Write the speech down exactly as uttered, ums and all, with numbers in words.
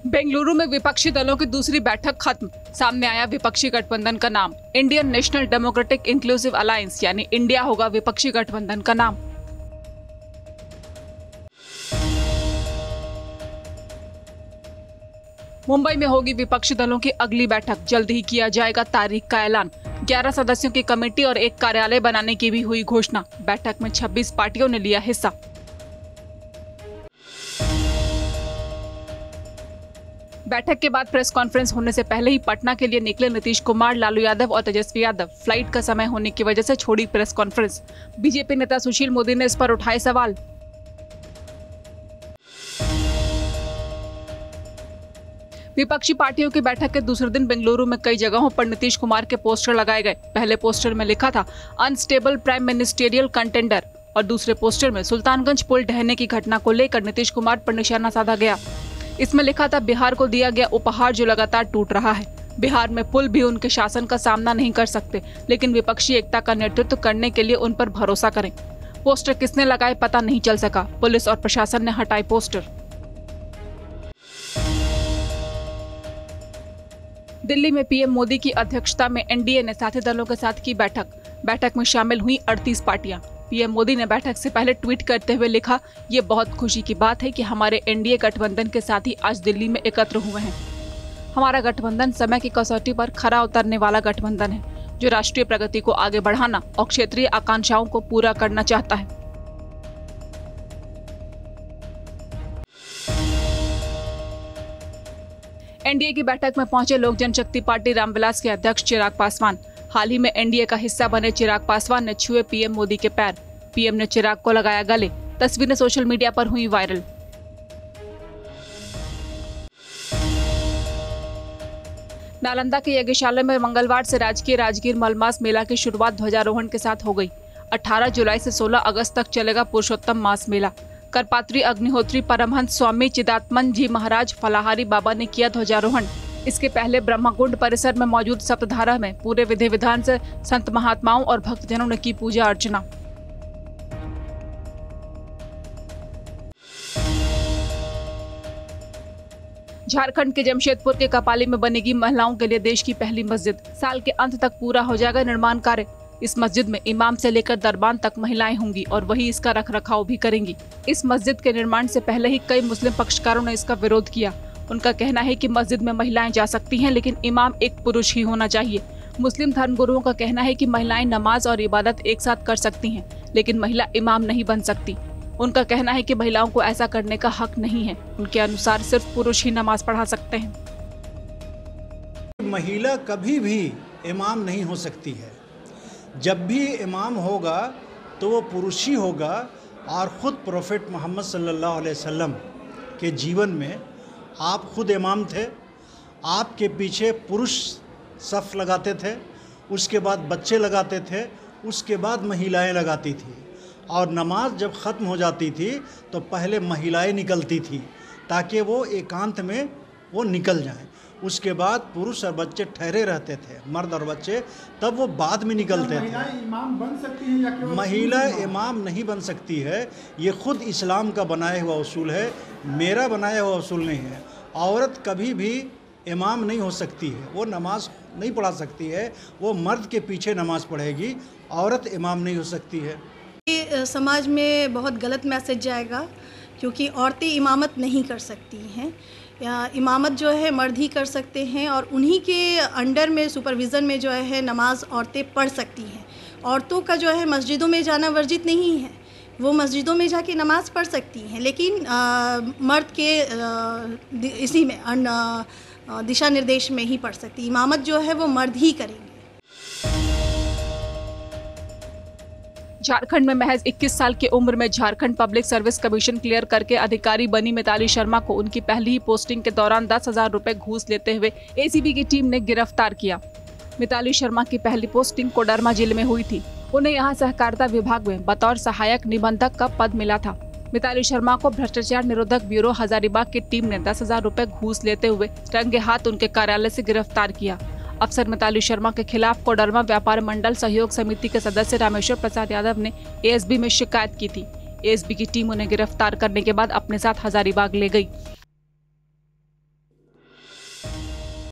बेंगलुरु में विपक्षी दलों की दूसरी बैठक खत्म। सामने आया विपक्षी गठबंधन का नाम। Indian national democratic inclusive alliance यानी इंडिया होगा विपक्षी गठबंधन का नाम। मुंबई में होगी विपक्षी दलों की अगली बैठक। जल्द ही किया जाएगा तारीख का ऐलान। ग्यारह सदस्यों की कमेटी और एक कार्यालय बनाने की भी हुई घोषणा। बैठक में छब्बीस पार्टियों ने लिया हिस्सा। बैठक के बाद प्रेस कॉन्फ्रेंस होने से पहले ही पटना के लिए निकले नीतीश कुमार, लालू यादव और तेजस्वी यादव। फ्लाइट का समय होने की वजह से छोड़ी प्रेस कॉन्फ्रेंस। बीजेपी नेता सुशील मोदी ने इस पर उठाए सवाल। विपक्षी पार्टियों की बैठक के दूसरे दिन बेंगलुरु में कई जगहों पर नीतीश कुमार के पोस्टर लगाए गए। पहले पोस्टर में लिखा था अनस्टेबल प्राइम मिनिस्टेरियल कंटेंडर और दूसरे पोस्टर में सुल्तानगंज पुल ढहने की घटना को लेकर नीतीश कुमार पर निशाना साधा गया। इसमें लिखा था बिहार को दिया गया उपहार जो लगातार टूट रहा है। बिहार में पुल भी उनके शासन का सामना नहीं कर सकते, लेकिन विपक्षी एकता का नेतृत्व करने के लिए उन पर भरोसा करें। पोस्टर किसने लगाए पता नहीं चल सका। पुलिस और प्रशासन ने हटाए पोस्टर। दिल्ली में पीएम मोदी की अध्यक्षता में एनडीए ने साथी दलों के साथ की बैठक। बैठक में शामिल हुई अड़तीस पार्टियां। पीएम मोदी ने बैठक से पहले ट्वीट करते हुए लिखा, ये बहुत खुशी की बात है कि हमारे एनडीए गठबंधन के साथी आज दिल्ली में एकत्र हुए हैं। हमारा गठबंधन समय की कसौटी पर खरा उतरने वाला गठबंधन है, जो राष्ट्रीय प्रगति को आगे बढ़ाना और क्षेत्रीय आकांक्षाओं को पूरा करना चाहता है। एनडीए की बैठक में पहुंचे लोक जनशक्ति पार्टी रामविलास के अध्यक्ष चिराग पासवान। हाल ही में एनडीए का हिस्सा बने चिराग पासवान ने छुए पीएम मोदी के पैर। पीएम ने चिराग को लगाया गले। तस्वीरें सोशल मीडिया पर हुई वायरल। नालंदा के यज्ञशाला में मंगलवार से राजकीय राजगीर मलमास मेला की शुरुआत ध्वजारोहण के साथ हो गई। अठारह जुलाई से सोलह अगस्त तक चलेगा पुरुषोत्तम मास मेला। करपात्री अग्निहोत्री परमहंस स्वामी चिदात्मन जी महाराज फलाहारी बाबा ने किया ध्वजारोहण। इसके पहले ब्रह्मकुंड परिसर में मौजूद सप्तधारा में पूरे विधि विधान से संत महात्माओं और भक्तजनों ने की पूजा अर्चना। झारखंड के जमशेदपुर के कपाली में बनेगी महिलाओं के लिए देश की पहली मस्जिद। साल के अंत तक पूरा हो जाएगा निर्माण कार्य। इस मस्जिद में इमाम से लेकर दरबान तक महिलाएं होंगी और वही इसका रखरखाव भी करेंगी। इस मस्जिद के निर्माण से पहले ही कई मुस्लिम पक्षकारों ने इसका विरोध किया। उनका कहना है कि मस्जिद में महिलाएं जा सकती हैं, लेकिन इमाम एक पुरुष ही होना चाहिए। मुस्लिम धर्मगुरुओं का कहना है कि महिलाएं नमाज और इबादत एक साथ कर सकती हैं, लेकिन महिला इमाम नहीं बन सकती। उनका कहना है कि महिलाओं को ऐसा करने का हक नहीं है। उनके अनुसार सिर्फ पुरुष ही नमाज पढ़ा सकते हैं। महिला कभी भी इमाम नहीं हो सकती है। जब भी इमाम होगा तो वो पुरुष ही होगा। और ख़ुद प्रोफेट मोहम्मद सल्लल्लाहु अलैहि वसल्लम के जीवन में आप खुद इमाम थे। आपके पीछे पुरुष सफ़ लगाते थे, उसके बाद बच्चे लगाते थे, उसके बाद महिलाएं लगाती थी। और नमाज जब ख़त्म हो जाती थी तो पहले महिलाएं निकलती थी ताकि वो एकांत में वो निकल जाएं। उसके बाद पुरुष और बच्चे ठहरे रहते थे, मर्द और बच्चे, तब वो बाद में निकलते थे। महिला इमाम बन सकती है या केवल महिला इमाम नहीं बन सकती है। ये खुद इस्लाम का बनाया हुआ उसूल है, मेरा बनाया हुआ उसूल नहीं है। औरत कभी भी इमाम नहीं हो सकती है। वो नमाज नहीं पढ़ा सकती है, वो मर्द के पीछे नमाज पढ़ेगी। औरत इमाम नहीं हो सकती है। ये समाज में बहुत गलत मैसेज जाएगा, क्योंकि औरतें इमामत नहीं कर सकती हैं। इमामत जो है मर्द ही कर सकते हैं और उन्हीं के अंडर में सुपरविज़न में जो है नमाज औरतें पढ़ सकती हैं। औरतों का जो है मस्जिदों में जाना वर्जित नहीं है। वो मस्जिदों में जाके नमाज पढ़ सकती हैं, लेकिन आ, मर्द के आ, इसी में आ, दिशा निर्देश में ही पढ़ सकती। इमामत जो है वो मर्द ही करेंगे। झारखंड में महज इक्कीस साल की उम्र में Jharkhand public service commission clear करके अधिकारी बनी मिताली शर्मा को उनकी पहली ही पोस्टिंग के दौरान दस हजार रुपए घूस लेते हुए एसीबी की टीम ने गिरफ्तार किया। मिताली शर्मा की पहली पोस्टिंग कोडरमा जिले में हुई थी। उन्हें यहां सहकारिता विभाग में बतौर सहायक निबंधक का पद मिला था। मिताली शर्मा को भ्रष्टाचार निरोधक ब्यूरो हजारीबाग की टीम ने दस हजार रुपए घूस लेते हुए रंगे हाथ उनके कार्यालय से गिरफ्तार किया। अफसर मिताली शर्मा के खिलाफ कोडरमा व्यापार मंडल सहयोग समिति के सदस्य रामेश्वर प्रसाद यादव ने एएसबी में शिकायत की थी। एएसबी की टीम उन्हें गिरफ्तार करने के बाद अपने साथ हजारीबाग ले गई।